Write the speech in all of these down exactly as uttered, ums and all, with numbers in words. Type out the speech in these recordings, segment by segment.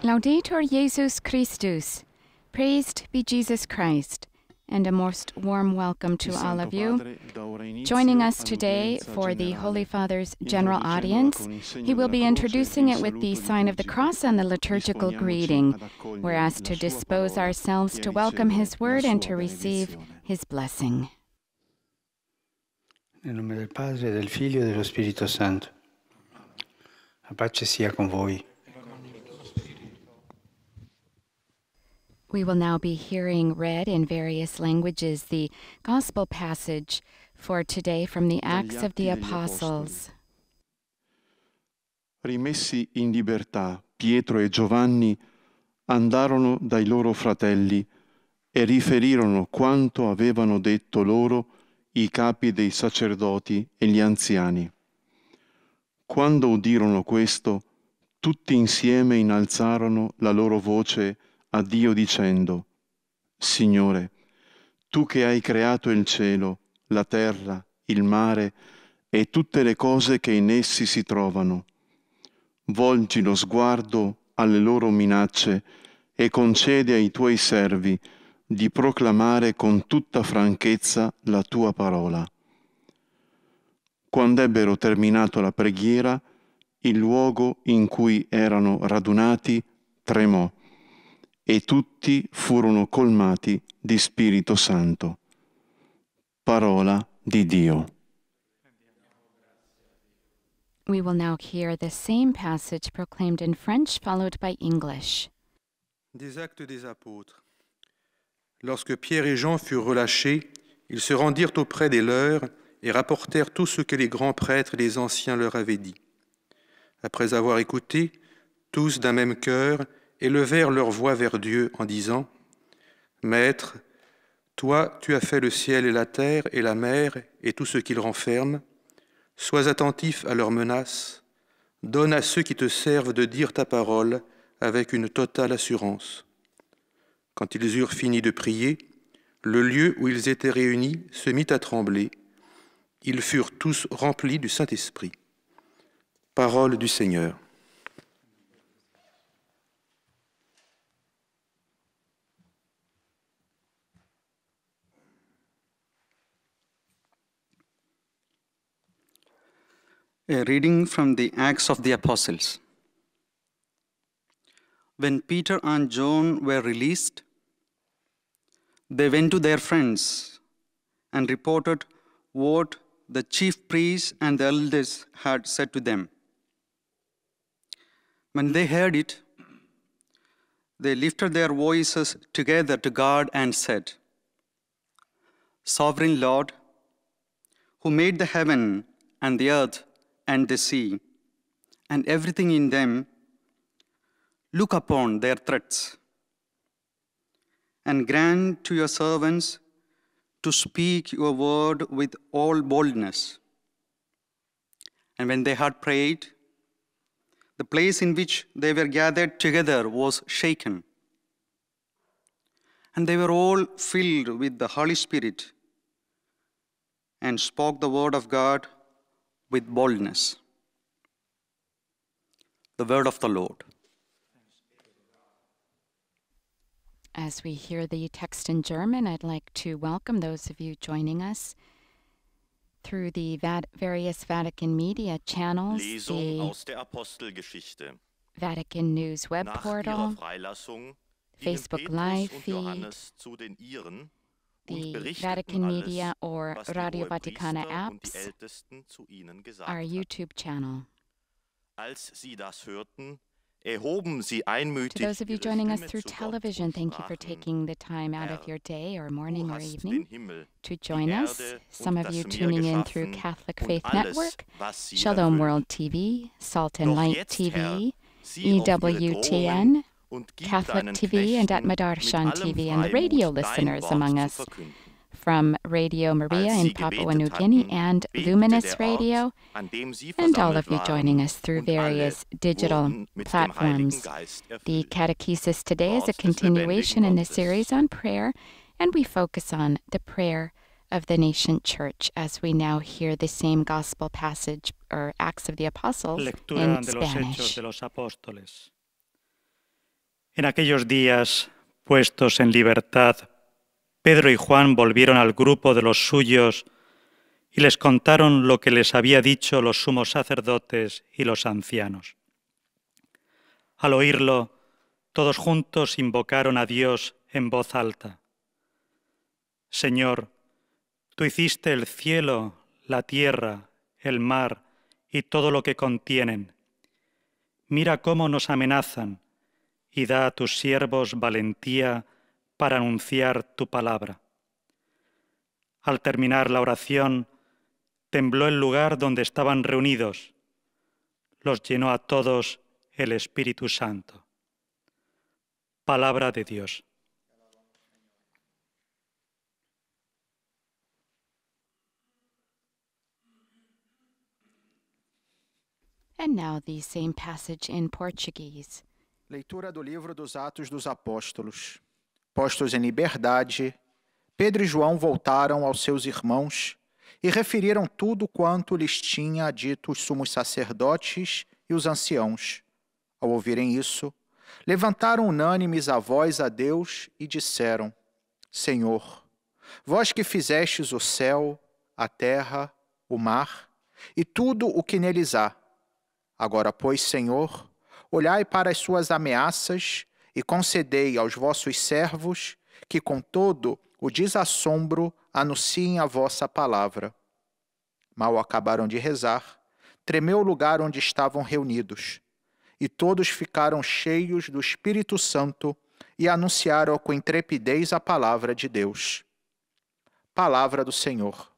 Laudetur Jesus Christus. Praised be Jesus Christ. And a most warm welcome to all of you. Joining us today for the Holy Father's general audience, he will be introducing it with the sign of the cross and the liturgical greeting. We're asked to dispose ourselves to welcome his word and to receive his blessing. Nel nome del Padre, del Figlio e dello Spirito Santo. La pace sia con voi. We will now be hearing read in various languages the gospel passage for today from the Acts of the Apostles. Rimessi in libertà, Pietro e Giovanni andarono dai loro fratelli e riferirono quanto avevano detto loro i capi dei sacerdoti e gli anziani. Quando udirono questo, tutti insieme innalzarono la loro voce a Dio dicendo: Signore, tu che hai creato il cielo, la terra, il mare e tutte le cose che in essi si trovano, volgi lo sguardo alle loro minacce e concede ai tuoi servi di proclamare con tutta franchezza la tua parola. Quando ebbero terminato la preghiera, il luogo in cui erano radunati tremò e tutti furono colmati di Spirito Santo. Parola di Dio. We will now hear the same passage proclaimed in French, followed by English. Des Actes des Apôtres. Lorsque Pierre et Jean furent relâchés, ils se rendirent auprès des leurs et rapportèrent tout ce que les grands prêtres et les anciens leur avaient dit. Après avoir écouté, tous d'un même cœur élevèrent leur voix vers Dieu en disant : Maître, toi, tu as fait le ciel et la terre et la mer et tout ce qu'ils renferment. Sois attentif à leurs menaces. Donne à ceux qui te servent de dire ta parole avec une totale assurance. Quand ils eurent fini de prier, le lieu où ils étaient réunis se mit à trembler. Ils furent tous remplis du Saint-Esprit. Parole du Seigneur. A reading from the Acts of the Apostles. When Peter and John were released, they went to their friends and reported what the chief priests and the elders had said to them. When they heard it, they lifted their voices together to God and said, Sovereign Lord, who made the heaven and the earth and the sea, and everything in them, look upon their threats, and grant to your servants to speak your word with all boldness. And when they had prayed, the place in which they were gathered together was shaken, and they were all filled with the Holy Spirit, and spoke the word of God with boldness. The word of the Lord. As we hear the text in German, I'd like to welcome those of you joining us through the Vat- various Vatican media channels, Lesung the aus der Apostelgeschichte. Vatican News web Nach portal, ihrer Freilassung Facebook gingen Live Petrus und feed, Johannes zu den Iren und the berichteten Vatican alles, Media or was die Radio Vaticana Hohepriester und die apps, Ältesten zu ihnen gesagt our hatten. YouTube channel. Als sie das hörten, erhoben sie To einmütig those of you ihre joining us Stimme through zu Gott television, und thank you for sprachen: taking the time out of Herr, your day or Du morning or hast evening den Himmel, to die join us. Erde Some und of you das Meer tuning in through geschaffen Catholic und Faith alles, Network, was sie Shalom erfüllt. World T V, Salt and Doch Light jetzt, T Herr, V, sieh auf ihre E W T N, Drohungen und gib Catholic deinen T V, and at Knechten mit Madarshan allem T V, and the radio Freimut dein listeners Wort among zu us verkünden. from Radio Maria Als in sie Papua gebetet New Guinea hatten, and bebte Luminous der Ort, Radio, an dem sie and all of versammelt you joining waren, us through und various alle digital wurden mit dem platforms. Heiligen Geist The erfüllt. catechesis today is a Wort des continuation lebendigen in the Gottes. series on prayer, and we focus on the prayer of the nascent church as we now hear the same gospel passage or Acts of the Apostles Lectura in de los Hechos Spanish. de los Apóstoles. En aquellos días, puestos en libertad, Pedro y Juan volvieron al grupo de los suyos y les contaron lo que les había dicho los sumos sacerdotes y los ancianos. Al oírlo, todos juntos invocaron a Dios en voz alta. Señor, tú hiciste el cielo, la tierra, el mar y todo lo que contienen. Mira cómo nos amenazan y da a tus siervos valentía para anunciar tu palabra. Al terminar la oración, tembló el lugar donde estaban reunidos. Los llenó a todos el Espíritu Santo. Palabra de Dios. And now the same passage in Portuguese. Leitura do livro dos Atos dos Apóstolos. Postos em liberdade, Pedro e João voltaram aos seus irmãos e referiram tudo quanto lhes tinha dito os sumos sacerdotes e os anciãos. Ao ouvirem isso, levantaram unânimes a voz a Deus e disseram: Senhor, vós que fizestes o céu, a terra, o mar e tudo o que neles há. Agora, pois, Senhor, olhai para as suas ameaças e concedei aos vossos servos que, com todo o desassombro, anunciem a vossa palavra. Mal acabaram de rezar, tremeu o lugar onde estavam reunidos, e todos ficaram cheios do Espírito Santo e anunciaram com intrepidez a palavra de Deus. Palavra do Senhor.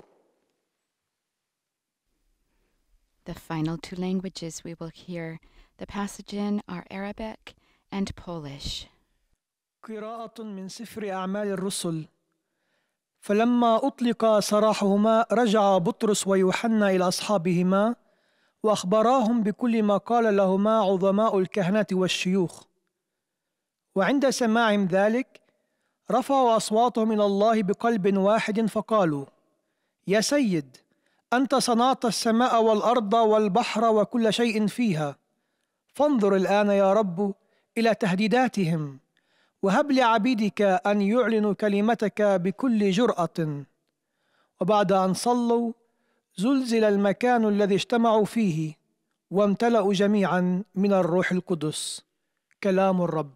The final two languages we will hear the passage in are Arabic and Polish. قراءة من سفر أعمال الرسل. فلما أطلق سراحهما رجع بطرس ويوحنا إلى أصحابهما وأخبراهم بكل ما قال لهما عظماء الكهنة والشيوخ. وعند سماعهم ذلك رفعوا أصواتهم إلى الله بقلب واحد فقالوا: يا سيد، أنت صنعت السماء والأرض والبحر وكل شيء فيها، فانظر الآن يا رب إلى تهديداتهم، وهب لعبيدك أن يعلنوا كلمتك بكل جرأة. وبعد أن صلوا زلزل المكان الذي اجتمعوا فيه وامتلأوا جميعا من الروح القدس. كلام الرب.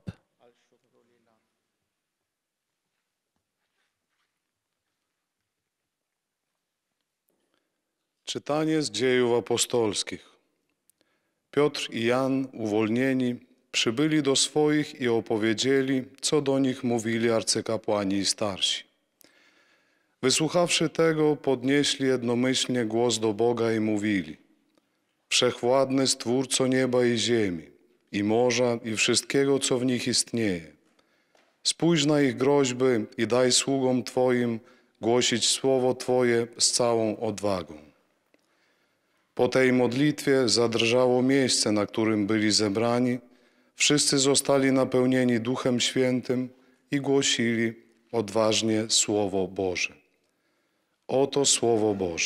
Czytanie z dziejów apostolskich. Piotr i Jan, uwolnieni, przybyli do swoich i opowiedzieli, co do nich mówili arcykapłani i starsi. Wysłuchawszy tego, podnieśli jednomyślnie głos do Boga i mówili: Wszechwładny Stwórco nieba i ziemi, i morza, i wszystkiego, co w nich istnieje. Spójrz na ich groźby i daj sługom Twoim głosić słowo Twoje z całą odwagą. Po tej modlitwie zadrżało miejsce, na którym byli zebrani. Wszyscy zostali napełnieni Duchem Świętym i głosili odważnie Słowo Boże. Oto Słowo Boże.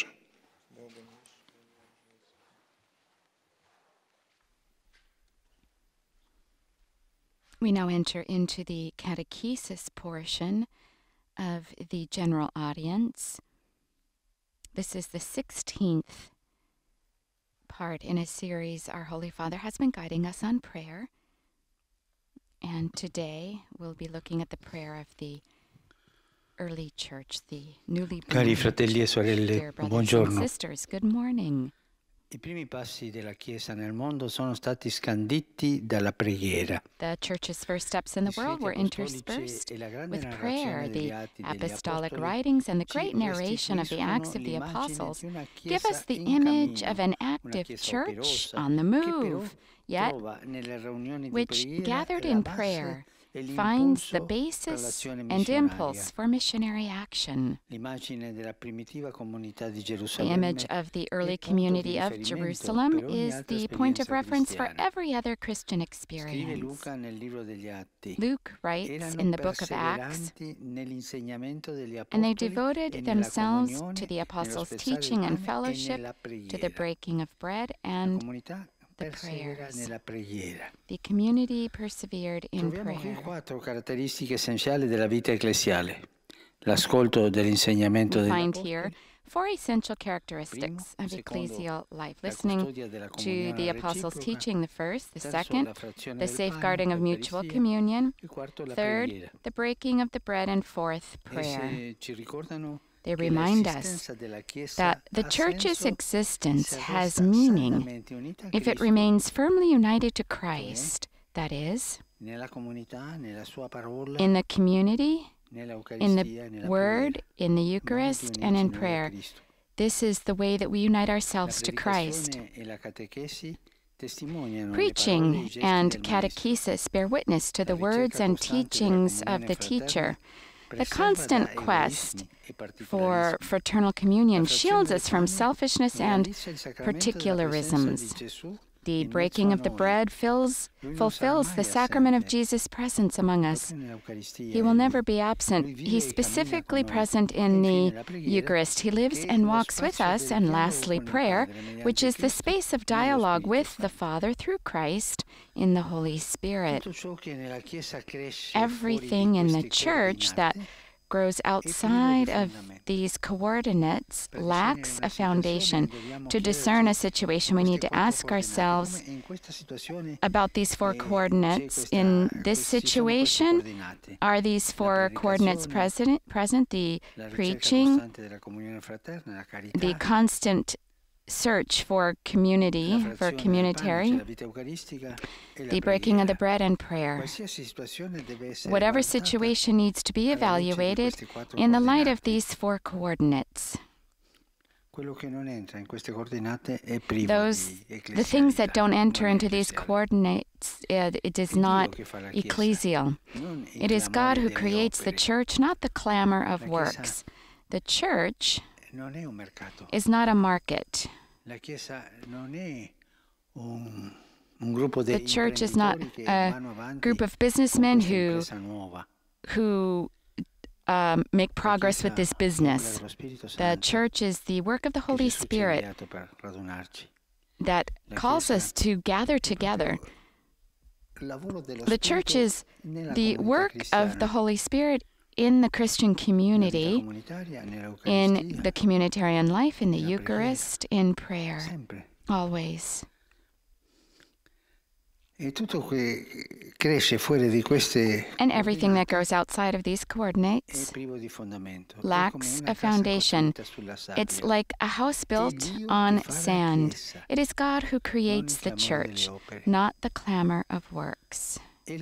We now enter into the catechesis portion of the general audience. This is the sixteenth part in a series our Holy Father has been guiding us on prayer. And today we'll be looking at the prayer of the early church, the newly born. Cari fratelli e sorelle, Dear brothers buongiorno. and sisters, good morning. I primi passi della Chiesa nel mondo sono stati scanditi dalla preghiera. The church's first steps in the world were interspersed with prayer. The apostolic writings and the great narration of the Acts of the Apostles give us the image of an active church on the move, yet which, gathered in prayer, finds the basis and impulse for missionary action. The image of the early community of Jerusalem is the point of reference for every other Christian experience. Luke writes in the book of Acts, and they devoted themselves to the apostles' teaching and fellowship, to the breaking of bread and the prayers. The community persevered in Troviamo qui prayer. quattro caratteristiche essenziali della vita ecclesiale. L'ascolto dell'insegnamento We degli find apostoli, here four essential characteristics of ecclesial life. Listening to the apostles' teaching, the first. The second, the safeguarding of mutual communion. Third, the breaking of the bread. And fourth, prayer. They remind us that the Church's existence has meaning if it remains firmly united to Christ, that is, in the community, in the Word, in the Eucharist, and in prayer. This is the way that we unite ourselves to Christ. Preaching and catechesis bear witness to the words and teachings of the teacher. The constant quest for fraternal communion shields us from selfishness and particularisms. The breaking of the bread fills, fulfills the sacrament of Jesus' presence among us. He will never be absent. He's specifically present in the Eucharist. He lives and walks with us. And lastly, prayer, which is the space of dialogue with the Father through Christ in the Holy Spirit. Everything in the Church that grows outside of these coordinates lacks a foundation. To discern a situation, we need to ask ourselves about these four coordinates. In this situation, are these four coordinates present? present? The preaching, the constant search for community, for communitary, the breaking of the bread, and prayer. Whatever situation needs to be evaluated in the light of these four coordinates. Those, the things that don't enter into these coordinates, it, it is not ecclesial. It is God who creates the Church, not the clamor of works. The Church is not a market. The Church is not a group of businessmen who, who um, make progress with this business. The Church is the work of the Holy Spirit that calls us to gather together. The Church is the work of the Holy Spirit in the Christian community, in the communitarian life, in the Eucharist, in prayer, always. And everything that grows outside of these coordinates lacks a foundation. It's like a house built on sand. It is God who creates the Church, not the clamor of works. It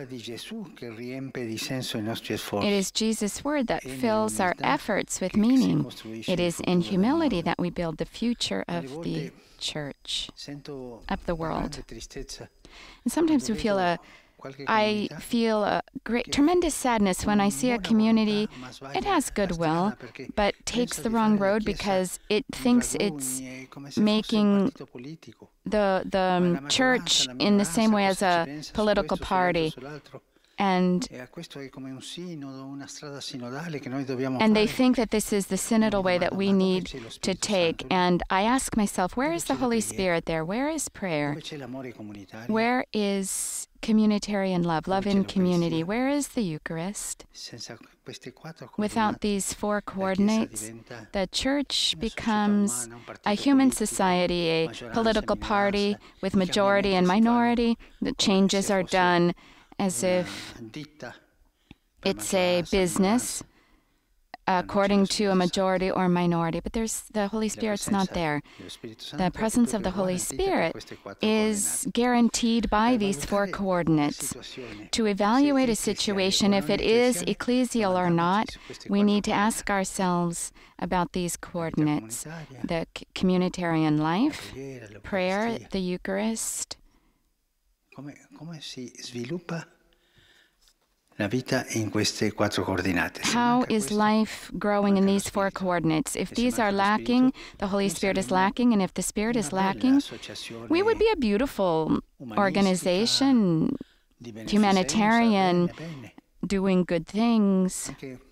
is Jesus' word that fills our efforts with meaning. It is in humility that we build the future of the Church, of the world. And sometimes we feel a, I feel a great, tremendous sadness when I see a community, it has goodwill, but takes the wrong road because it thinks it's making the, the Church in the same way as a political party. And, and they think that this is the synodal way that we need to take. And I ask myself, where is the Holy Spirit there? Where is prayer? Where is communitarian love, love in community? Where is the Eucharist? Without these four coordinates, the Church becomes a human society, a political party with majority and minority. The changes are done as if it's a business according to a majority or minority, but there's the Holy Spirit's not there. The presence of the Holy Spirit is guaranteed by these four coordinates. To evaluate a situation, if it is ecclesial or not, we need to ask ourselves about these coordinates: the communitarian life, prayer, the Eucharist. How is life growing in these four coordinates? If these are lacking, the Holy Spirit is lacking, and if the Spirit is lacking, we would be a beautiful organization, humanitarian, doing good things,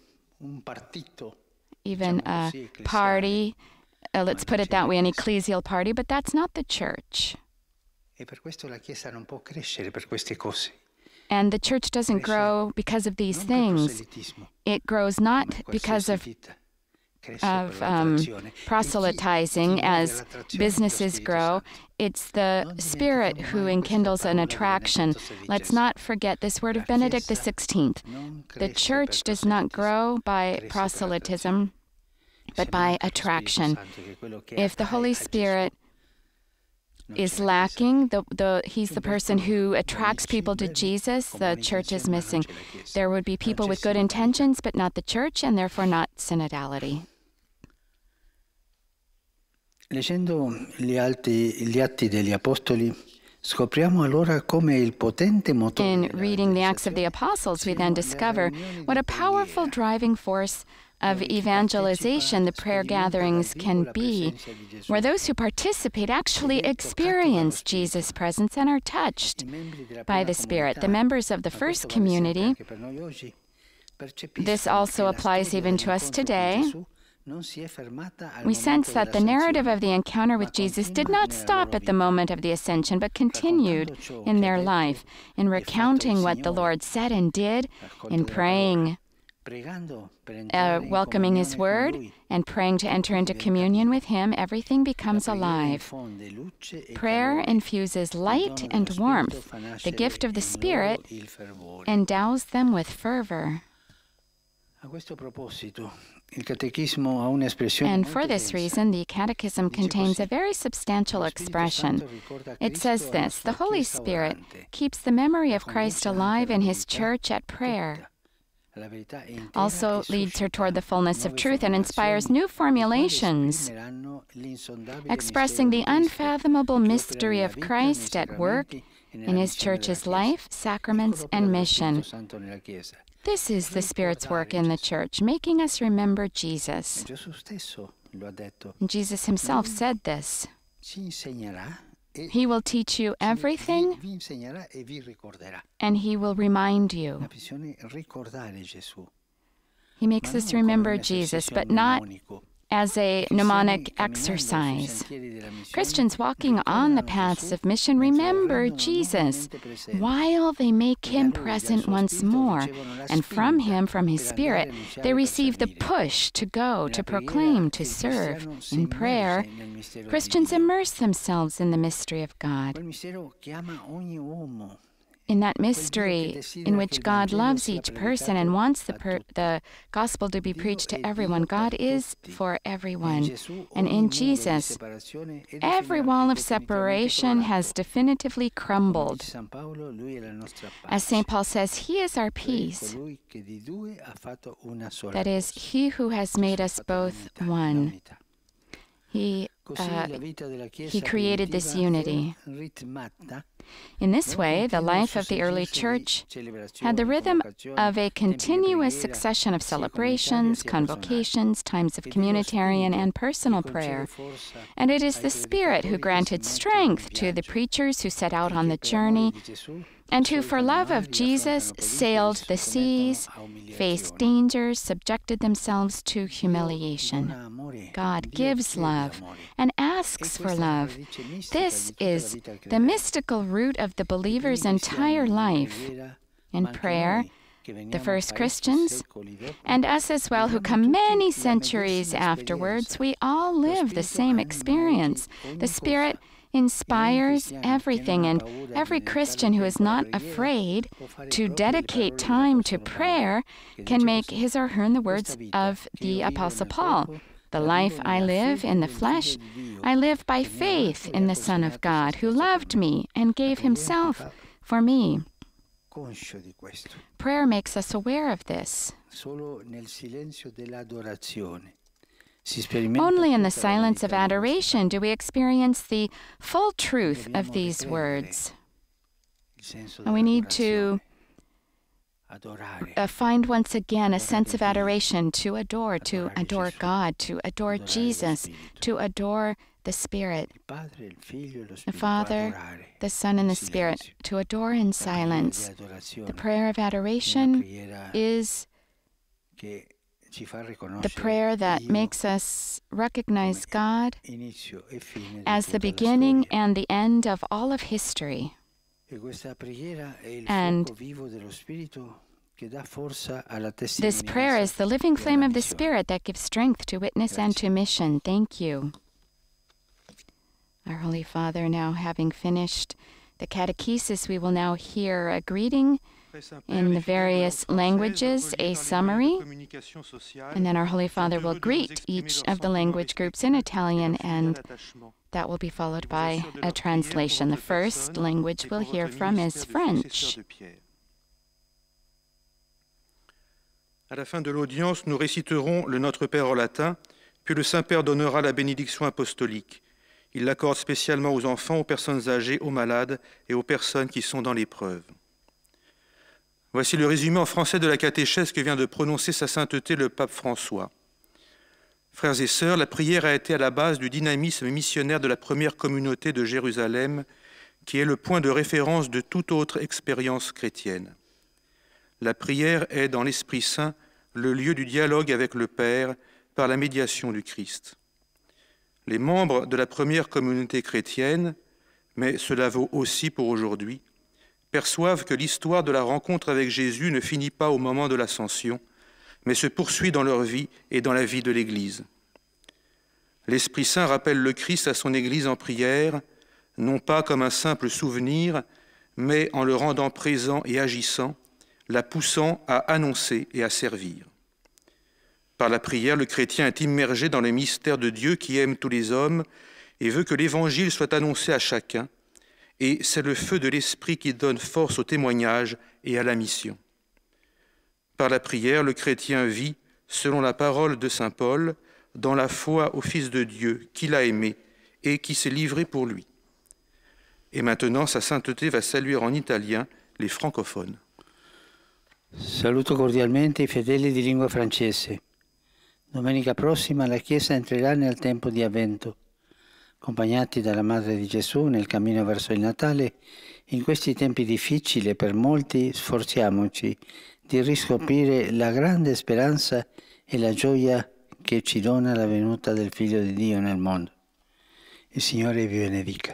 even a party, uh, let's put it that way, an ecclesial party, but that's not the Church. And the church doesn't grow because of these things. It grows not because of of um, proselytizing as businesses grow. It's the Spirit who enkindles an attraction. Let's not forget this word of Benedict the sixteenth. The church does not grow by proselytism, but by attraction. If the Holy Spirit is lacking, the, the, he's the person who attracts people to Jesus, the church is missing. There would be people with good intentions, but not the church, and therefore not synodality. Leggendo gli atti, gli atti degli Apostoli, scopriamo allora come il potente motore. In reading the Acts of the Apostles, we then discover what a powerful driving force of evangelization the prayer gatherings can be, where those who participate actually experience Jesus' presence and are touched by the Spirit. The members of the first community, this also applies even to us today. We sense that the narrative of the encounter with Jesus did not stop at the moment of the ascension, but continued in their life, in recounting what the Lord said and did, in praying, uh, welcoming His Word, and praying to enter into communion with Him. Everything becomes alive. Prayer infuses light and warmth. The gift of the Spirit endows them with fervor. And for this reason, the Catechism contains a very substantial expression. It says this: the Holy Spirit keeps the memory of Christ alive in His church at prayer, also leads her toward the fullness of truth and inspires new formulations, expressing the unfathomable mystery of Christ at work in His church's life, sacraments, and mission. This is the Spirit's work in the church, making us remember Jesus. And Jesus Himself said this. He will teach you everything, and He will remind you. He makes us remember Jesus, but not as a mnemonic exercise. Christians walking on the paths of mission remember Jesus while they make Him present once more. And from Him, from His Spirit, they receive the push to go, to proclaim, to serve. In prayer, Christians immerse themselves in the mystery of God. In that mystery in which God loves each person and wants the, per the gospel to be preached to everyone, God is for everyone. And in Jesus, every wall of separation has definitively crumbled. As Saint Paul says, He is our peace. That is, He who has made us both one. He, uh, he created this unity. In this way, the life of the early church had the rhythm of a continuous succession of celebrations, convocations, times of communitarian and personal prayer. And it is the Spirit who granted strength to the preachers who set out on the journey, and who, for love of Jesus, sailed the seas, faced dangers, subjected themselves to humiliation. God gives love and asks for love. This is the mystical root of the believer's entire life. In prayer, the first Christians, and us as well who come many centuries afterwards, we all live the same experience. The Spirit inspires everything, and every Christian who is not afraid to dedicate time to prayer can make his or her in the words of the Apostle Paul. The life I live in the flesh, I live by faith in the Son of God, who loved me and gave Himself for me. Prayer makes us aware of this. Only in the silence of adoration do we experience the full truth of these words. And we need to uh, find once again a sense of adoration, to adore, to adore God, to adore Jesus, to adore the Spirit, the Father, the Son, and the Spirit, to adore in silence. The prayer of adoration is the prayer that makes us recognize God as the beginning and the end of all of history. And this prayer is the living flame of the Spirit that gives strength to witness and to mission. Thank you. Our Holy Father, now having finished the catechesis, we will now hear a greeting in the various languages, a summary, and then our Holy Father will greet each of the language groups in Italian, and that will be followed by a translation. The first language we'll hear from is French. À la fin de l'audience, nous réciterons le Notre Père en latin, puis le Saint-Père donnera la bénédiction apostolique. Il l'accorde spécialement aux enfants, aux personnes âgées, aux malades et aux personnes qui sont dans l'épreuve. Voici le résumé en français de la catéchèse que vient de prononcer sa sainteté le pape François. Frères et sœurs, la prière a été à la base du dynamisme missionnaire de la première communauté de Jérusalem, qui est le point de référence de toute autre expérience chrétienne. La prière est, dans l'Esprit Saint, le lieu du dialogue avec le Père par la médiation du Christ. Les membres de la première communauté chrétienne, mais cela vaut aussi pour aujourd'hui, perçoivent que l'histoire de la rencontre avec Jésus ne finit pas au moment de l'ascension, mais se poursuit dans leur vie et dans la vie de l'Église. L'Esprit Saint rappelle le Christ à son Église en prière, non pas comme un simple souvenir, mais en le rendant présent et agissant, la poussant à annoncer et à servir. Par la prière, le chrétien est immergé dans le mystère de Dieu qui aime tous les hommes et veut que l'Évangile soit annoncé à chacun, et c'est le feu de l'Esprit qui donne force au témoignage et à la mission. Par la prière, le chrétien vit, selon la parole de saint Paul, dans la foi au Fils de Dieu qui l'a aimé et qui s'est livré pour lui. Et maintenant, sa sainteté va saluer en italien les francophones. Saluto cordialmente i fedeli di lingua francese. Domenica prossima la Chiesa entrerà nel tempo di Avvento. Accompagnati dalla Madre di Gesù nel cammino verso il Natale, in questi tempi difficili per molti sforziamoci di riscoprire la grande speranza e la gioia che ci dona la venuta del Figlio di Dio nel mondo. Il Signore vi benedica.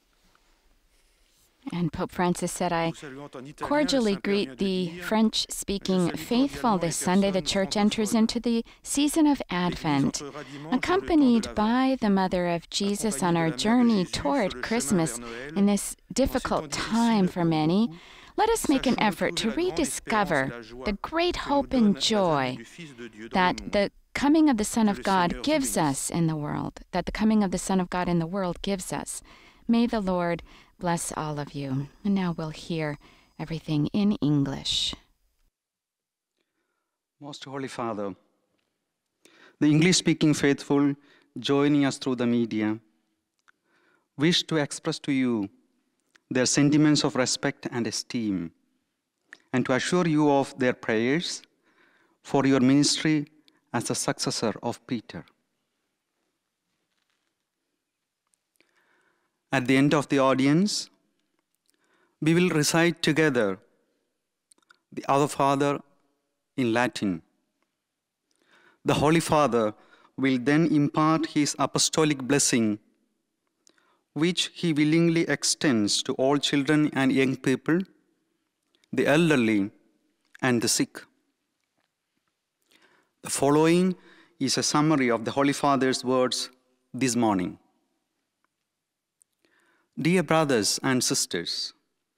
And Pope Francis said, I cordially greet the French-speaking faithful. This Sunday, the Church enters into the season of Advent. Accompanied by the Mother of Jesus on our journey toward Christmas in this difficult time for many, let us make an effort to rediscover the great hope and joy that the coming of the Son of God gives us in the world, that the coming of the Son of God in the world gives us. May the Lord bless all of you. And now we'll hear everything in English. Most Holy Father, the English-speaking faithful joining us through the media wish to express to you their sentiments of respect and esteem, and to assure you of their prayers for your ministry as the successor of Peter. At the end of the audience, we will recite together the Our Father in Latin. The Holy Father will then impart his apostolic blessing, which he willingly extends to all children and young people, the elderly, and the sick. The following is a summary of the Holy Father's words this morning. Dear brothers and sisters,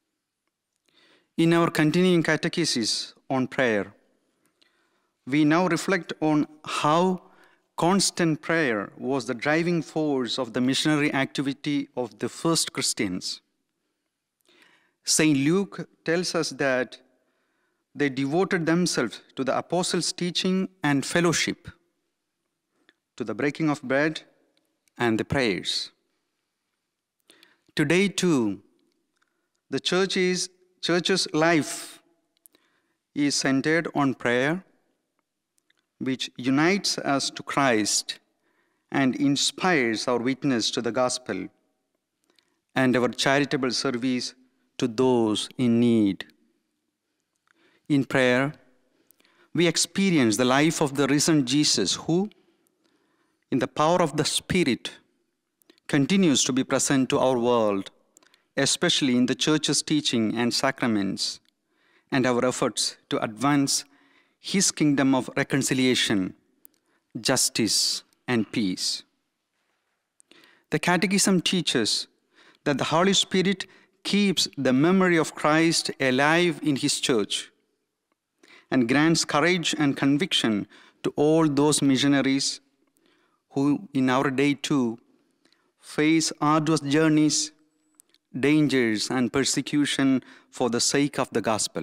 in our continuing catechesis on prayer, we now reflect on how constant prayer was the driving force of the missionary activity of the first Christians. Saint Luke tells us that they devoted themselves to the apostles' teaching and fellowship, to the breaking of bread and the prayers. Today, too, the church's, church's life is centered on prayer, which unites us to Christ and inspires our witness to the gospel and our charitable service to those in need. In prayer, we experience the life of the risen Jesus, who, in the power of the Spirit, continues to be present to our world, especially in the Church's teaching and sacraments, and our efforts to advance His kingdom of reconciliation, justice, and peace. The Catechism teaches that the Holy Spirit keeps the memory of Christ alive in His Church and grants courage and conviction to all those missionaries who in our day too face arduous journeys, dangers, and persecution for the sake of the gospel.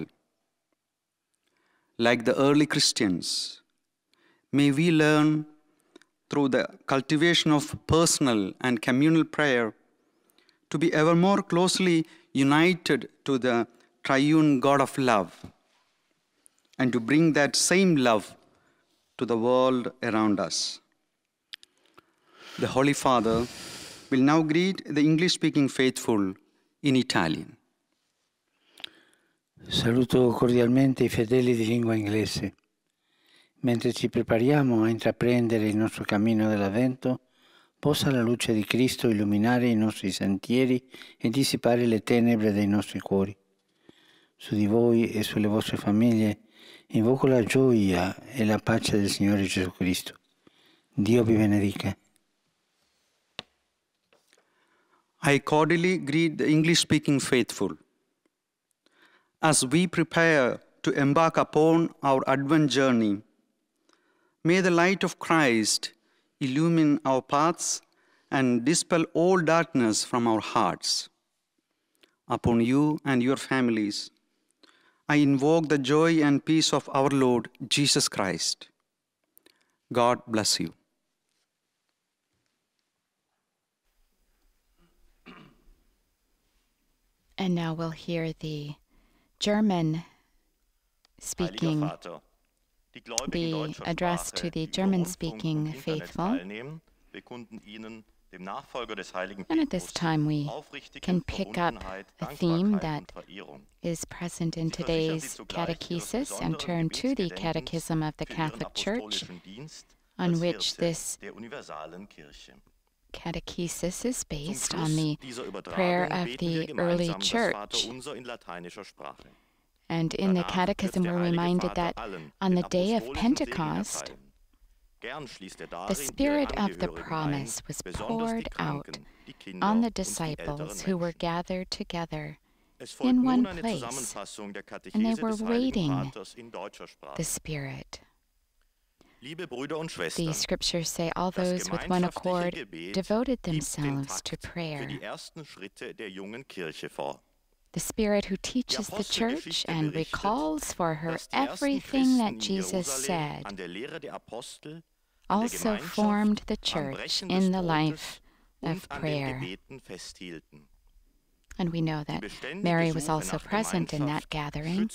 Like the early Christians, may we learn through the cultivation of personal and communal prayer to be ever more closely united to the triune God of love, and to bring that same love to the world around us. The Holy Father will now greet the English-speaking faithful in Italian. Saluto cordialmente i fedeli di lingua inglese. Mentre ci prepariamo a intraprendere il nostro cammino dell'Avvento, possa la luce di Cristo illuminare i nostri sentieri e dissipare le tenebre dei nostri cuori. Su di voi e sulle vostre famiglie invoco la gioia e la pace del Signore Gesù Cristo. Dio vi benedica. I cordially greet the English-speaking faithful. As we prepare to embark upon our Advent journey, may the light of Christ illumine our paths and dispel all darkness from our hearts. Upon you and your families, I invoke the joy and peace of our Lord Jesus Christ. God bless you. And now we'll hear the German speaking, the address to the German-speaking faithful. And at this time we can pick up a theme that is present in today's catechesis and turn to the Catechism of the Catholic Church, on which this catechesis is based on the prayer of the early church. And in the Catechism we're reminded that on the day of Pentecost, the Spirit of the promise was poured out on the disciples who were gathered together in one place, and they were waiting the Spirit. The scriptures say all those with one accord devoted themselves to prayer. The Spirit who teaches the church and recalls for her everything that Jesus said also formed the church in the life of prayer. And we know that Mary was also present in that gathering.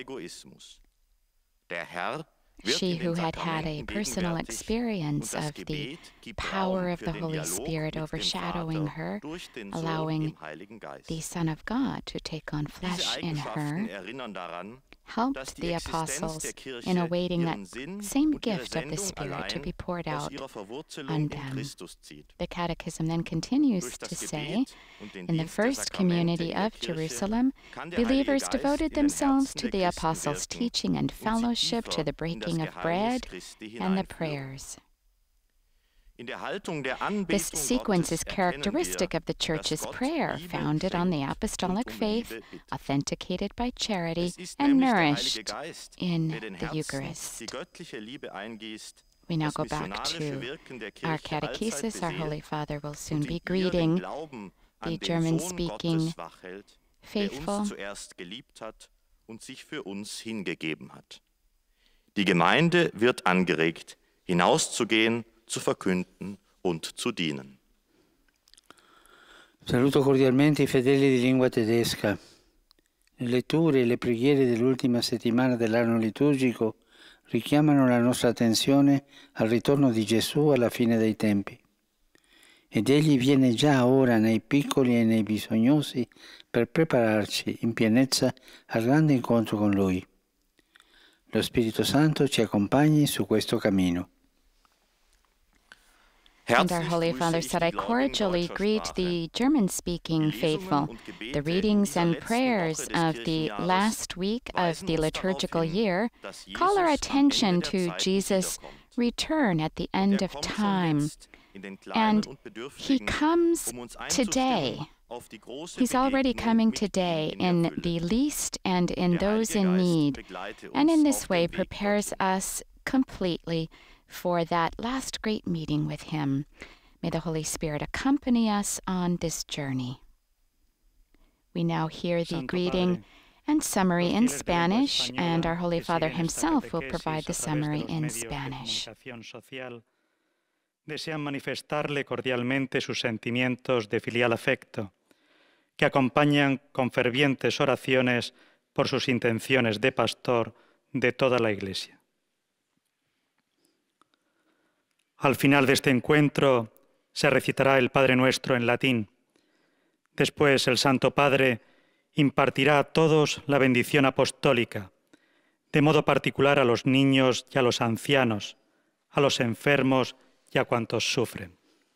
She who had had a personal experience of the power of the Holy Spirit overshadowing her, allowing the Son of God to take on flesh in her, helped the apostles in awaiting that same gift of the Spirit to be poured out on them. The Catechism then continues to say, in the first community of Jerusalem, believers devoted themselves to the apostles' teaching and fellowship, to the breaking of bread and the prayers. This sequence is characteristic of the Church's prayer, founded on the Apostolic faith, authenticated by charity, and nourished in the Eucharist. We now go back to our catechesis. Our Holy Father will soon be greeting the German-speaking faithful. Die Gemeinde wird angeregt, hinauszugehen, zu verkünden und zu dienen. Saluto cordialmente i fedeli di lingua tedesca. Le letture e le preghiere dell'ultima settimana dell'anno liturgico richiamano la nostra attenzione al ritorno di Gesù alla fine dei tempi. Ed Egli viene già ora nei piccoli e nei bisognosi per prepararci in pienezza al grande incontro con Lui. Lo Spirito Santo ci accompagni su questo cammino. And our Holy Father said, I cordially greet the German-speaking faithful. The readings and prayers of the last week of the liturgical year call our attention to Jesus' return at the end of time. And he comes today. He's already coming today in the least and in those in need, and in this way prepares us completely for that last great meeting with him. May the Holy Spirit accompany us on this journey. We now hear the greeting and summary in Spanish, and our Holy Father himself will provide the summary in Spanish. Desean manifestarle cordialmente sus sentimientos de filial afecto, que acompañan con fervientes oraciones por sus intenciones de pastor de toda la Iglesia. Al final de este encuentro se recitará el Padre Nuestro en latín. Después el Santo Padre impartirá a todos la bendición apostólica, de modo particular a los niños y a los ancianos, a los enfermos y a cuantos sufren.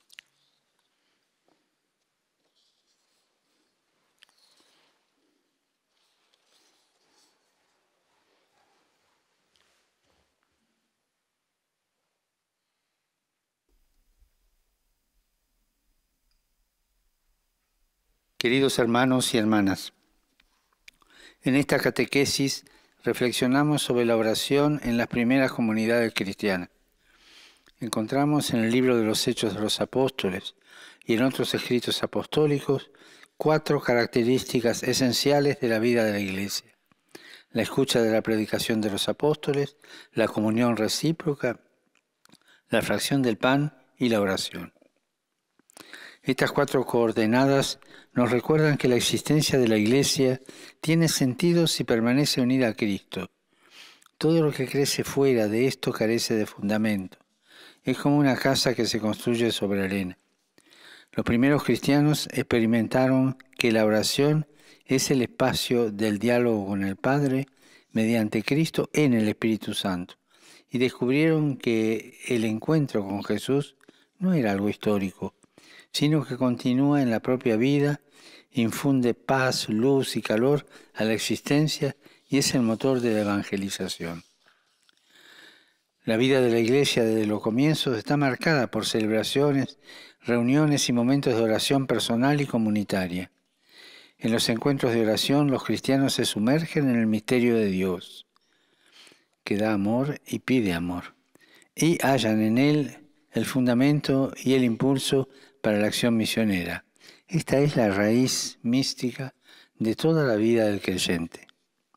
Queridos hermanos y hermanas, en esta catequesis reflexionamos sobre la oración en las primeras comunidades cristianas. Encontramos en el libro de los Hechos de los Apóstoles y en otros escritos apostólicos cuatro características esenciales de la vida de la Iglesia: la escucha de la predicación de los apóstoles, la comunión recíproca, la fracción del pan y la oración. Estas cuatro coordenadas nos recuerdan que la existencia de la Iglesia tiene sentido si permanece unida a Cristo. Todo lo que crece fuera de esto carece de fundamento. Es como una casa que se construye sobre arena. Los primeros cristianos experimentaron que la oración es el espacio del diálogo con el Padre mediante Cristo en el Espíritu Santo, y descubrieron que el encuentro con Jesús no era algo histórico, sino que continúa en la propia vida, infunde paz, luz y calor a la existencia y es el motor de la evangelización. La vida de la Iglesia desde los comienzos está marcada por celebraciones, reuniones y momentos de oración personal y comunitaria. En los encuentros de oración, los cristianos se sumergen en el misterio de Dios, que da amor y pide amor, y hallan en él el fundamento y el impulso para la acción misionera. Esta es la raíz mística de toda la vida del creyente.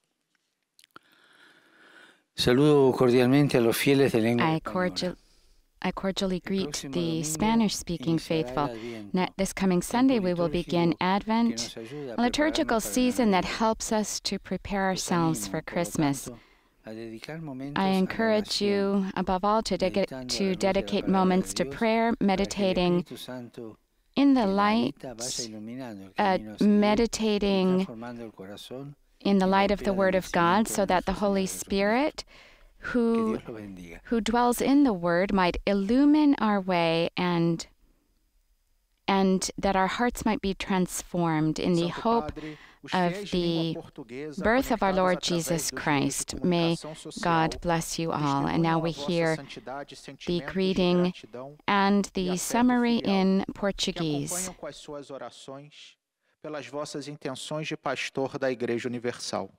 Saludo cordialmente a los fieles de lengua I, cordial, I cordially greet the Spanish-speaking faithful. Ne- this coming Sunday we will begin Advent, a liturgical season that helps us to prepare ourselves for Christmas. I encourage you, above all, to, de- to dedicate moments to prayer, meditating in the light, uh, meditating in the light of the Word of God, so that the Holy Spirit, who, who dwells in the Word, might illumine our way and, and that our hearts might be transformed in the hope of the birth of our Lord Jesus Christ. May God bless you all. And now we hear the greeting and the summary in Portuguese. Pelas vossas intenções de pastor da Igreja Universal.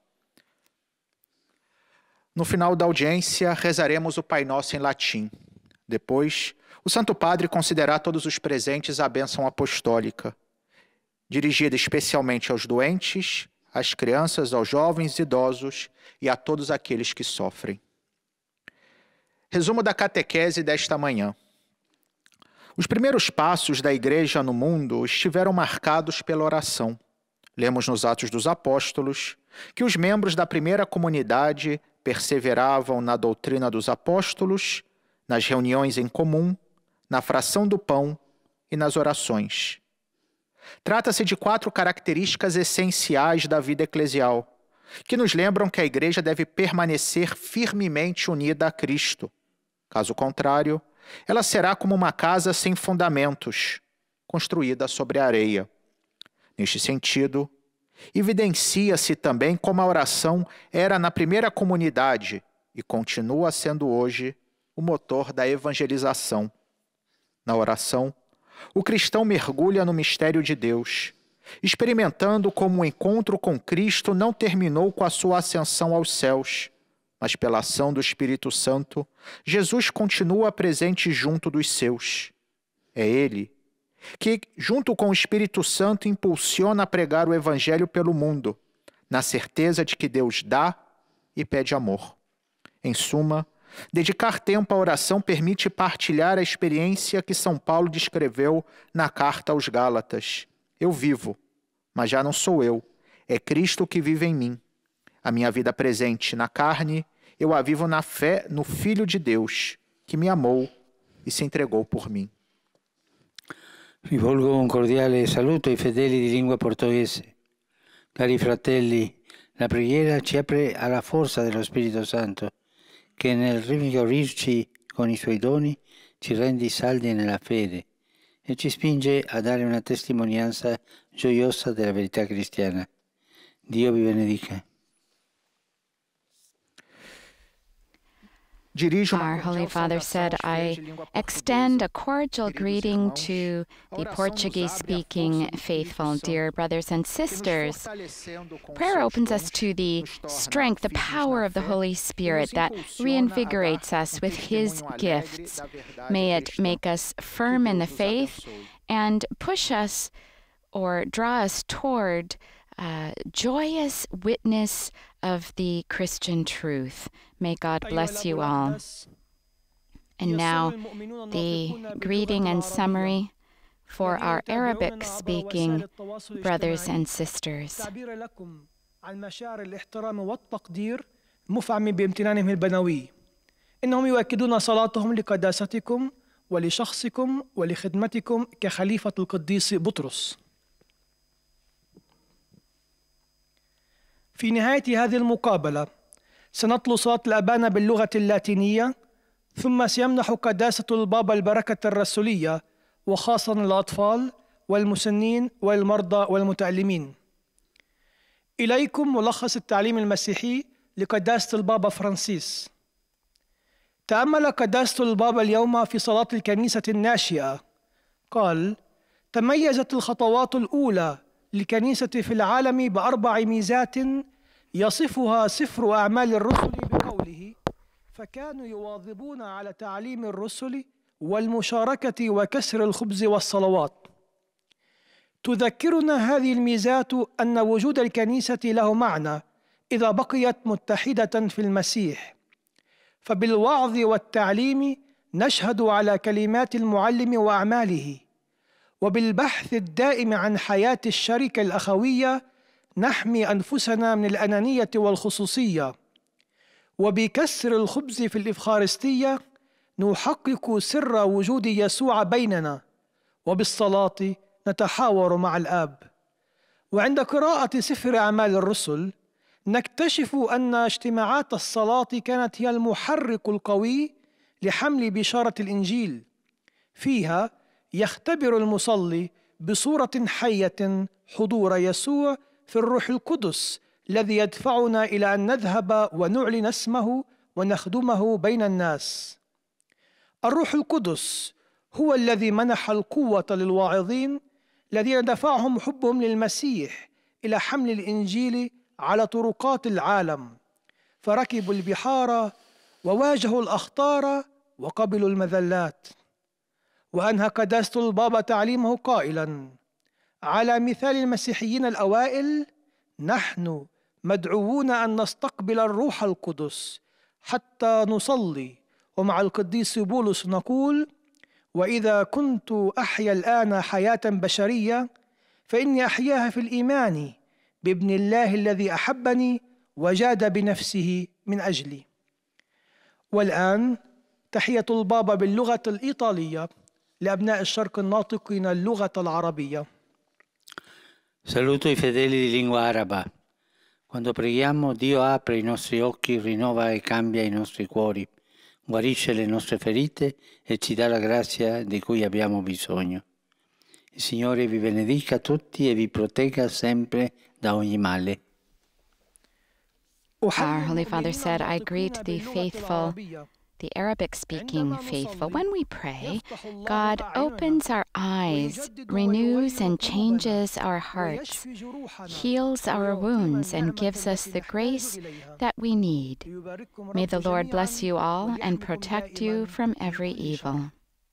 No final da audiência, rezaremos o Pai Nosso em latim. Depois, o Santo Padre concederá a todos os presentes a bênção apostólica, dirigida especialmente aos doentes, às crianças, aos jovens, idosos e a todos aqueles que sofrem. Resumo da catequese desta manhã. Os primeiros passos da Igreja no mundo estiveram marcados pela oração. Lemos nos Atos dos Apóstolos que os membros da primeira comunidade perseveravam na doutrina dos apóstolos, nas reuniões em comum, na fração do pão e nas orações. Trata-se de quatro características essenciais da vida eclesial, que nos lembram que a Igreja deve permanecer firmemente unida a Cristo. Caso contrário, ela será como uma casa sem fundamentos, construída sobre a areia. Neste sentido, evidencia-se também como a oração era na primeira comunidade e continua sendo hoje o motor da evangelização. Na oração, o cristão mergulha no mistério de Deus, experimentando como o encontro com Cristo não terminou com a sua ascensão aos céus, mas pela ação do Espírito Santo, Jesus continua presente junto dos seus. É Ele que, junto com o Espírito Santo, impulsiona a pregar o Evangelho pelo mundo, na certeza de que Deus dá e pede amor. Em suma, dedicar tempo à oração permite partilhar a experiência que São Paulo descreveu na carta aos Gálatas. Eu vivo, mas já não sou eu, é Cristo que vive em mim. A minha vida presente na carne, eu a vivo na fé no Filho de Deus, que me amou e se entregou por mim. Rivolgo un cordiale saluto ai fedeli di lingua portoghese. Cari fratelli, la preghiera ci apre alla forza dello Spirito Santo, che nel rivigorirci con i suoi doni ci rende saldi nella fede e ci spinge a dare una testimonianza gioiosa della verità cristiana. Dio vi benedica. Our Holy Father said, I extend a cordial greeting to the Portuguese-speaking faithful, dear brothers and sisters. Prayer opens us to the strength, the power of the Holy Spirit that reinvigorates us with His gifts. May it make us firm in the faith and push us or draw us toward uh, joyous witness of the Christian truth. May God bless you all. And now, the greeting and summary for our Arabic-speaking brothers and sisters. إنهم يؤكدون صلاتهم لقداستكم ولشخصكم ولخدمتكم كخليفة القديس بطرس. في نهاية هذه المقابلة سنتلو صلاة الأبانة باللغة اللاتينية، ثم سيمنح قداسة البابا البركة الرسولية وخاصة للأطفال والمسنين والمرضى والمتألمين. إليكم ملخص التعليم المسيحي لقداسة البابا فرانسيس. تأمل قداسة البابا اليوم في صلاة الكنيسة الناشئة. قال: تميزت الخطوات الأولى للكنيسة في العالم بأربع ميزات يصفها سفر أعمال الرسل بقوله: فكانوا يواظبون على تعليم الرسل والمشاركة وكسر الخبز والصلوات. تذكرنا هذه الميزات أن وجود الكنيسة له معنى إذا بقيت متحدة في المسيح، فبالوعظ والتعليم نشهد على كلمات المعلم وأعماله، وبالبحث الدائم عن حياة الشركة الأخوية نحمي أنفسنا من الأنانية والخصوصية، وبكسر الخبز في الإفخارستية نحقق سر وجود يسوع بيننا، وبالصلاة نتحاور مع الآب. وعند قراءة سفر أعمال الرسل نكتشف أن اجتماعات الصلاة كانت هي المحرك القوي لحمل بشارة الإنجيل. فيها يختبر المصلي بصورة حية حضور يسوع في الروح القدس الذي يدفعنا إلى أن نذهب ونعلن اسمه ونخدمه بين الناس. الروح القدس هو الذي منح القوة للواعظين الذين دفعهم حبهم للمسيح إلى حمل الإنجيل على طرقات العالم، فركبوا البحار وواجهوا الأخطار وقبلوا المذلات. وأنهى قداسة البابا تعليمه قائلاً: على مثال المسيحيين الأوائل نحن مدعوون أن نستقبل الروح القدس حتى نصلي، ومع القديس بولس نقول: وإذا كنت أحيا الآن حياة بشرية فإني أحياها في الإيمان بابن الله الذي أحبني وجاد بنفسه من أجلي. والآن تحية البابا باللغة الإيطالية لأبناء الشرق الناطقين اللغة العربية. Saluto i fedeli di lingua araba. Quando preghiamo, Dio apre i nostri occhi, rinnova e cambia i nostri cuori, guarisce le nostre ferite e ci dà la grazia di cui abbiamo bisogno. Il Signore vi benedica tutti e vi protegga sempre da ogni male. Our Holy Father said, I greet the faithful, the Arabic-speaking faithful. When we pray, God opens our eyes, renews and changes our hearts, heals our wounds, and gives us the grace that we need. May the Lord bless you all and protect you from every evil.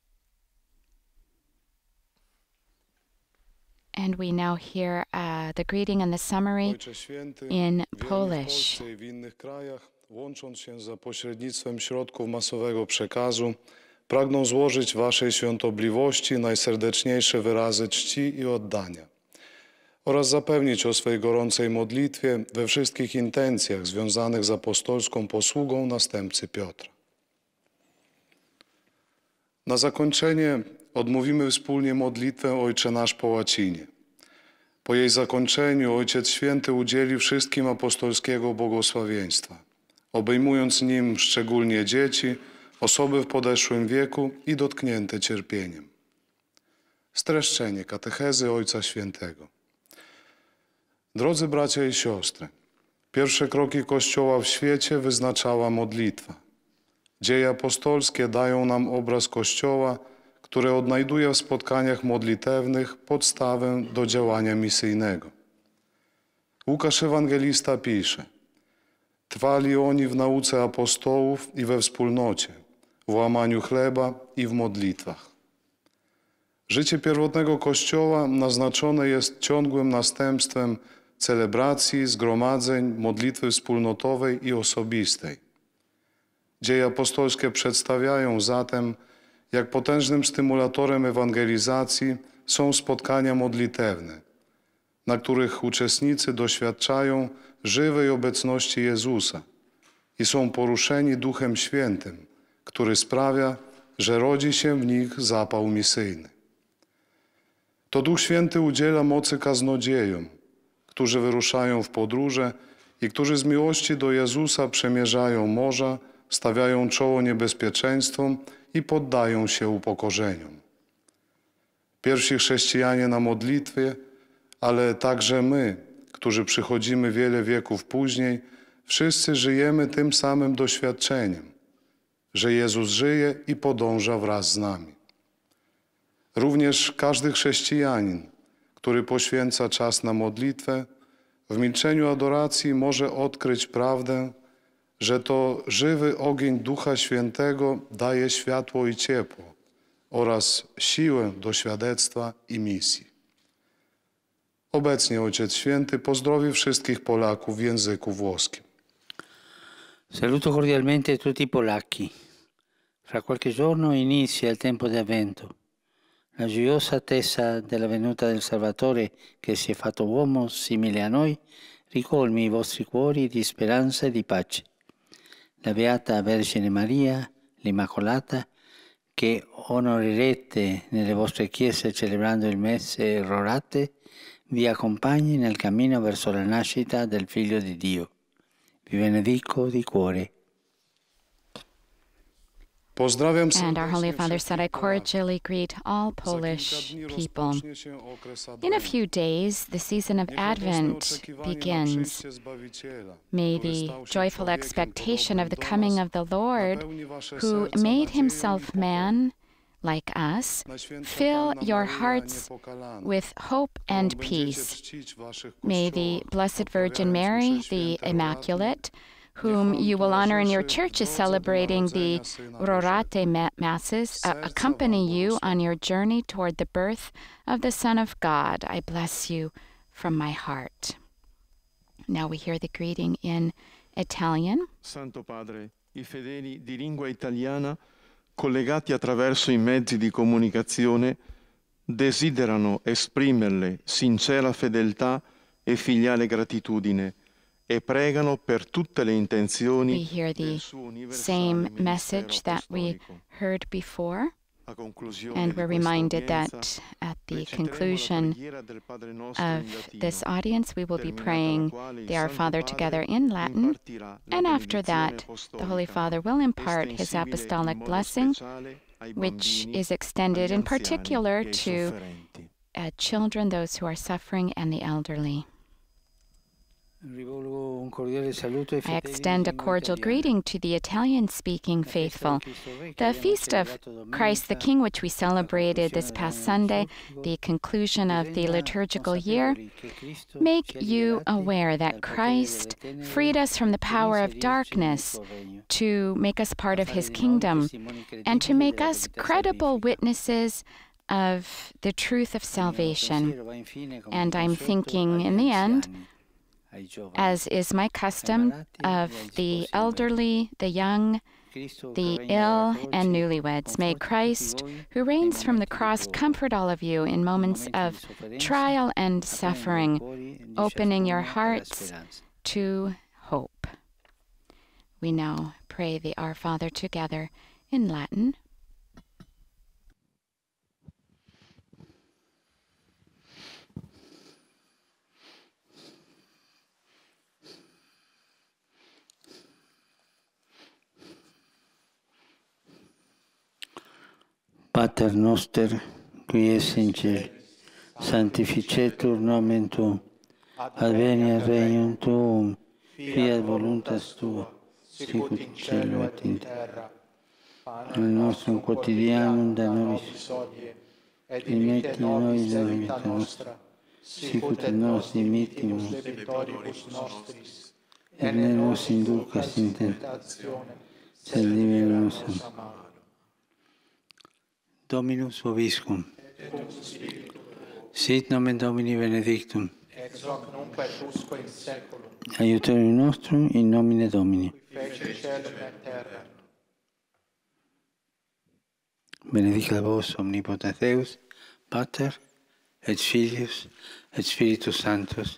And we now hear uh, the greeting and the summary in Polish. Łącząc się za pośrednictwem środków masowego przekazu, pragną złożyć Waszej świątobliwości najserdeczniejsze wyrazy czci i oddania oraz zapewnić o swej gorącej modlitwie we wszystkich intencjach związanych z apostolską posługą następcy Piotra. Na zakończenie odmówimy wspólnie modlitwę Ojcze Nasz po łacinie. Po jej zakończeniu Ojciec Święty udzieli wszystkim apostolskiego błogosławieństwa, obejmując nim szczególnie dzieci, osoby w podeszłym wieku i dotknięte cierpieniem. Streszczenie katechezy Ojca Świętego. Drodzy bracia i siostry, pierwsze kroki Kościoła w świecie wyznaczała modlitwa. Dzieje apostolskie dają nam obraz Kościoła, który odnajduje w spotkaniach modlitewnych podstawę do działania misyjnego. Łukasz Ewangelista pisze: Trwali oni w nauce apostołów i we wspólnocie, w łamaniu chleba i w modlitwach. Życie pierwotnego Kościoła naznaczone jest ciągłym następstwem celebracji, zgromadzeń, modlitwy wspólnotowej i osobistej. Dzieje apostolskie przedstawiają zatem, jak potężnym stymulatorem ewangelizacji są spotkania modlitewne, na których uczestnicy doświadczają żywej obecności Jezusa i są poruszeni Duchem Świętym, który sprawia, że rodzi się w nich zapał misyjny. To Duch Święty udziela mocy kaznodziejom, którzy wyruszają w podróże i którzy z miłości do Jezusa przemierzają morza, stawiają czoło niebezpieczeństwom i poddają się upokorzeniom. Pierwsi chrześcijanie na modlitwie, ale także my, którzy przychodzimy wiele wieków później, wszyscy żyjemy tym samym doświadczeniem, że Jezus żyje i podąża wraz z nami. Również każdy chrześcijanin, który poświęca czas na modlitwę, w milczeniu adoracji może odkryć prawdę, że to żywy ogień Ducha Świętego daje światło i ciepło oraz siłę do świadectwa i misji. Obecnie Ojciec Święty pozdrowi wszystkich Polaków w języku włoskim. Saluto cordialmente tutti i polacchi. Fra qualche giorno inizia il tempo di Avvento, la gioiosa attesa della venuta del Salvatore che si è fatto uomo simile a noi, ricolmi i vostri cuori di speranza e di pace. La Beata Vergine Maria, l'Immacolata, che onorerete nelle vostre chiese celebrando il messe rorate, vi accompagni nel cammino verso la nascita del Figlio di Dio. Vi benedico di cuore. And our Holy Father said, I cordially greet all Polish people. In a few days, the season of Advent begins. May the joyful expectation of the coming of the Lord, who made himself man like us, fill your hearts with hope and peace. May the Blessed Virgin Mary, the Immaculate, whom you will honor in your churches celebrating the Rorate Masses, uh, accompany you on your journey toward the birth of the Son of God. I bless you from my heart. Now we hear the greeting in Italian. Santo Padre, i fedeli di lingua italiana, collegati attraverso i mezzi di comunicazione, desiderano esprimerle sincera fedeltà e filiale gratitudine, e pregano per tutte le intenzioni. We hear the same message that we heard before. And we're reminded that at the conclusion of this audience, we will be praying the Our Father together in Latin. And after that, the Holy Father will impart his apostolic blessing, which is extended in particular to uh, children, those who are suffering, and the elderly. I extend a cordial greeting to the Italian-speaking faithful. The Feast of Christ the King, which we celebrated this past Sunday, the conclusion of the liturgical year, make you aware that Christ freed us from the power of darkness to make us part of his kingdom and to make us credible witnesses of the truth of salvation. And I'm thinking, in the end, as is my custom, of the elderly, the young, the ill, and newlyweds. May Christ, who reigns from the cross, comfort all of you in moments of trial and suffering, opening your hearts to hope. We now pray the Our Father together in Latin. Pater noster, qui es in cielo, sanctificetur nomen tuum, adveniat regnum tuum, fiat voluntas tua, sicut in cielo et in terra. Il nostro quotidianum da nobis odie, et dimitte nobis debita nostra, sicut et nos dimittimus debitoribus nostris, et ne nos inducas in tentationem, sed libera nos a malo. Dominus vobiscum. Sit nomen Domini benedictum. Ex hoc nunc et usque in saeculum. Aiutorium nostrum in nomine Domini. Qui fece caelum et terra. Benedicat vos omnipotens Deus, Pater et Filius et Spiritus Sanctus.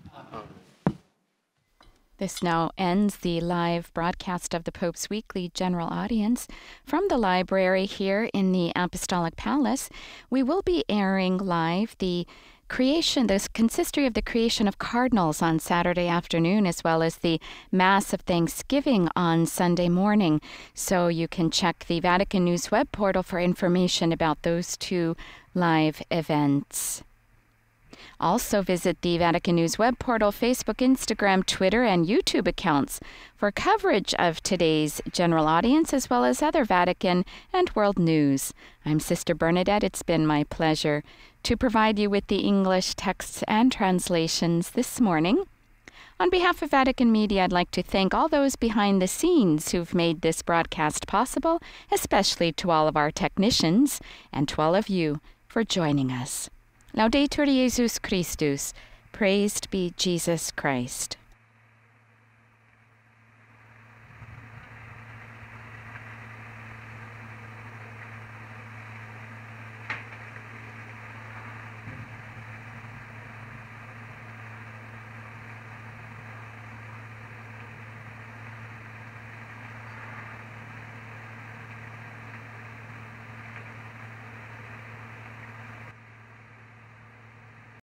This now ends the live broadcast of the Pope's weekly general audience. From the library here in the Apostolic Palace, we will be airing live the creation, the consistory of the creation of cardinals on Saturday afternoon, as well as the Mass of Thanksgiving on Sunday morning. So you can check the Vatican News web portal for information about those two live events. Also visit the Vatican News web portal, Facebook, Instagram, Twitter, and YouTube accounts for coverage of today's general audience as well as other Vatican and world news. I'm Sister Bernadette. It's been my pleasure to provide you with the English texts and translations this morning. On behalf of Vatican Media, I'd like to thank all those behind the scenes who've made this broadcast possible, especially to all of our technicians and to all of you for joining us. Laudetur Jesus Christus. Praised be Jesus Christ.